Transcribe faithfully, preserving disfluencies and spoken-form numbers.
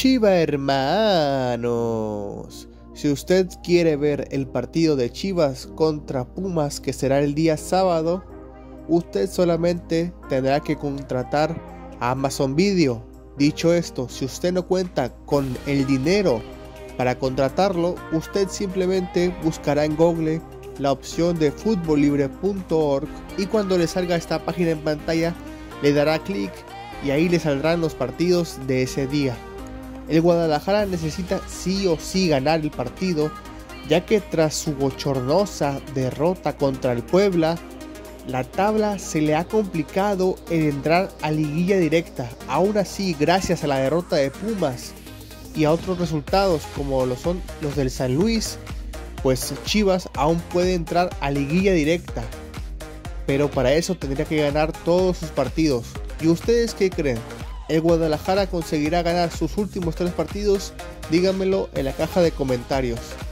Chiva hermanos, si usted quiere ver el partido de Chivas contra Pumas, que será el día sábado, usted solamente tendrá que contratar a Amazon Video. Dicho esto, si usted no cuenta con el dinero para contratarlo, usted simplemente buscará en Google la opción de fútbol libre punto org y cuando le salga esta página en pantalla le dará clic y ahí le saldrán los partidos de ese día. El Guadalajara necesita sí o sí ganar el partido, ya que tras su bochornosa derrota contra el Puebla, la tabla se le ha complicado en entrar a liguilla directa. Aún así, gracias a la derrota de Pumas y a otros resultados como lo son los del San Luis, pues Chivas aún puede entrar a liguilla directa, pero para eso tendría que ganar todos sus partidos. ¿Y ustedes qué creen? ¿El Guadalajara conseguirá ganar sus últimos tres partidos? Díganmelo en la caja de comentarios.